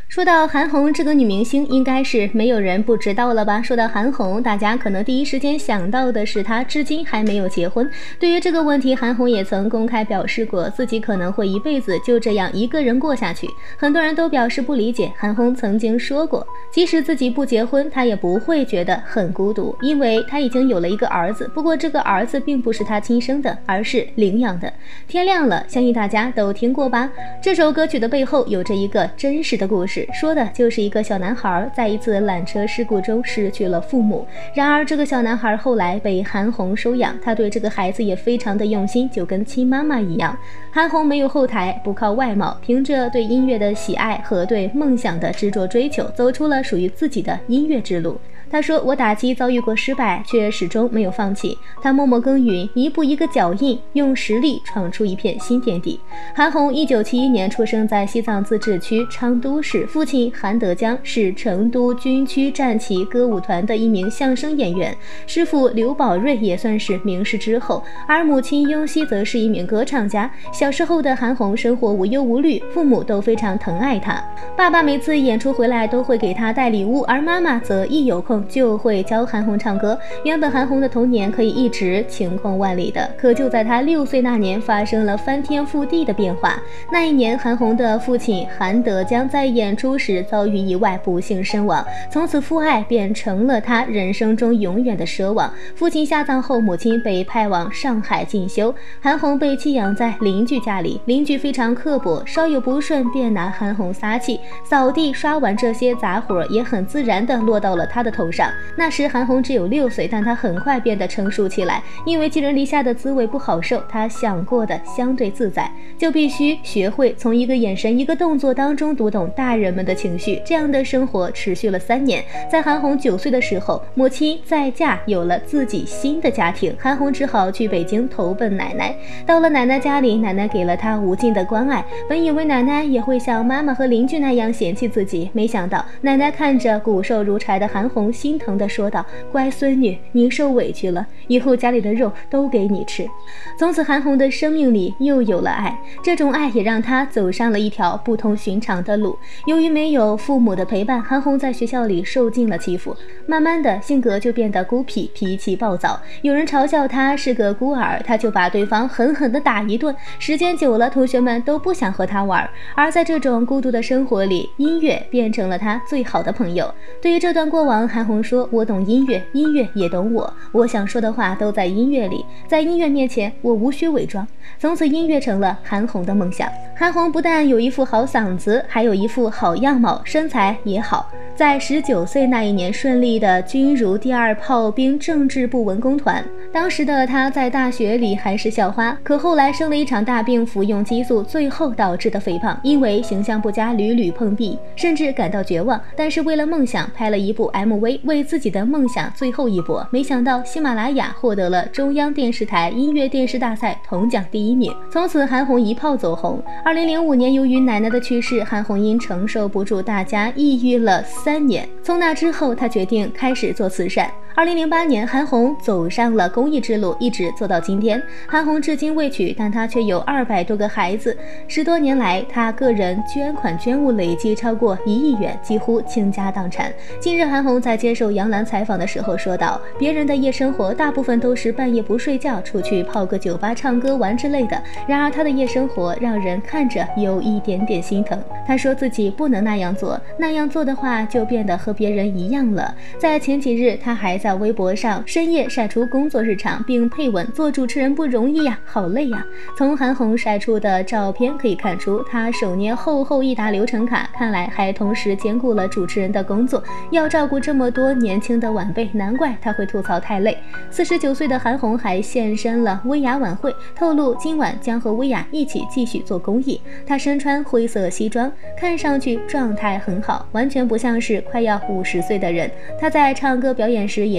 说到韩红这个女明星，应该是没有人不知道了吧？说到韩红，大家可能第一时间想到的是她至今还没有结婚。对于这个问题，韩红也曾公开表示过，自己可能会一辈子就这样一个人过下去。很多人都表示不理解，韩红曾经说过，即使自己不结婚，她也不会觉得很孤独，因为她已经有了一个儿子。不过这个儿子并不是她亲生的，而是领养的。天亮了，相信大家都听过吧？这首歌曲的背后有着一个真实的故事。说的就是一个小男孩在一次缆车事故中失去了父母，然而这个小男孩后来被韩红收养，他对这个孩子也非常的用心，就跟亲妈妈一样。韩红没有后台，不靠外貌，凭着对音乐的喜爱和对梦想的执着追求，走出了属于自己的音乐之路。他说，我打击遭遇过失败，却始终没有放弃。他默默耕耘，一步一个脚印，用实力闯出一片新天地。韩红1971年出生在西藏自治区昌都市，父亲韩德江是成都军区战旗歌舞团的一名相声演员，师傅刘宝瑞也算是名师之后，而母亲雍熙则是一名歌唱家。小时候的韩红生活无忧无虑，父母都非常疼爱她。爸爸每次演出回来都会给她带礼物，而妈妈则一有空就会教韩红唱歌。原本韩红的童年可以一直晴空万里的，可就在她6岁那年发生了翻天覆地的变化。那一年，韩红的父亲韩德江在演出时遭遇意外，不幸身亡。从此父爱便成了他人生中永远的奢望。父亲下葬后，母亲被派往上海进修，韩红被寄养在邻居家里。邻居非常刻薄，稍有不顺便拿韩红撒气，扫地刷碗这些杂活也很自然地落到了他的头上。那时韩红只有6岁，但她很快变得成熟起来，因为寄人篱下的滋味不好受，她想过得相对自在，就必须学会从一个眼神一个动作当中读懂大人们的情绪。这样的生活持续了3年，在韩红9岁的时候，母亲再嫁，有了自己新的家庭，韩红只好去北京投奔奶奶。到了奶奶家里，奶奶给了她无尽的关爱，本以为奶奶也会像妈妈和邻居那样嫌弃自己，没想到奶奶看着骨瘦如柴的韩红，心疼地说道，乖孙女，您受委屈了，以后家里的肉都给你吃。从此韩红的生命里又有了爱，这种爱也让她走上了一条不同寻常的路。由于没有父母的陪伴，韩红在学校里受尽了欺负，慢慢的性格就变得孤僻，脾气暴躁。有人嘲笑她是个孤儿，她就把对方狠狠地打一顿。时间久了，同学们都不想和她玩。而在这种孤独的生活里，音乐变成了她最好的朋友。对于这段过往，韩红说，我懂音乐，音乐也懂我，我想说的话都在音乐里，在音乐面前我无需伪装。从此音乐成了韩红的梦想。韩红不但有一副好嗓子，还有一副好样貌，身材也好。在19岁那一年，顺利的军入第2炮兵政治部文工团。当时的她在大学里还是校花，可后来生了一场大病，服用激素，最后导致的肥胖。因为形象不佳，屡屡碰壁，甚至感到绝望。但是为了梦想，拍了一部 MV， 为自己的梦想最后一搏。没想到喜马拉雅获得了中央电视台音乐电视大赛铜奖第1名。从此韩红一炮走红。2005年，由于奶奶的去世，韩红因承受不住大家，抑郁了3年。从那之后，她决定开始做慈善。2008年，韩红走上了公益之路，一直做到今天。韩红至今未娶，但她却有200多个孩子。10多年来，她个人捐款捐物累计超过1亿元，几乎倾家荡产。近日，韩红在接受杨澜采访的时候说道，别人的夜生活大部分都是半夜不睡觉，出去泡个酒吧唱歌玩之类的，然而她的夜生活让人看着有一点点心疼。她说自己不能那样做，那样做的话就变得和别人一样了。在前几日，她还在微博上深夜晒出工作日常，并配文，做主持人不容易呀，好累呀。从韩红晒出的照片可以看出，她手捏厚厚一沓流程卡，看来还同时兼顾了主持人的工作，要照顾这么多年轻的晚辈，难怪她会吐槽太累。49岁的韩红还现身了薇娅晚会，透露今晚将和薇娅一起继续做公益。她身穿灰色西装，看上去状态很好，完全不像是快要50岁的人。她在唱歌表演时也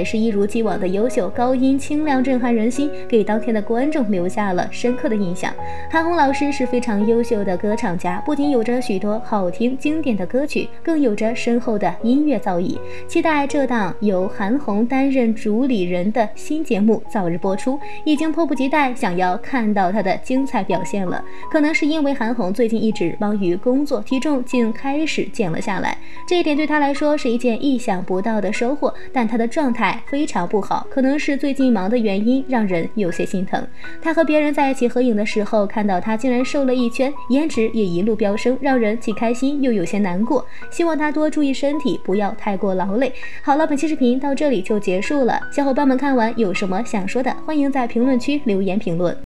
也是一如既往的优秀，高音清亮，震撼人心，给当天的观众留下了深刻的印象。韩红老师是非常优秀的歌唱家，不仅有着许多好听经典的歌曲，更有着深厚的音乐造诣。期待这档由韩红担任主理人的新节目早日播出，已经迫不及待想要看到她的精彩表现了。可能是因为韩红最近一直忙于工作，体重竟开始减了下来，这一点对她来说是一件意想不到的收获，但她的状态非常不好，可能是最近忙的原因，让人有些心疼。她和别人在一起合影的时候，看到她竟然瘦了1圈，颜值也一路飙升，让人既开心又有些难过。希望她多注意身体，不要太过劳累。好了，本期视频到这里就结束了，小伙伴们看完有什么想说的，欢迎在评论区留言评论。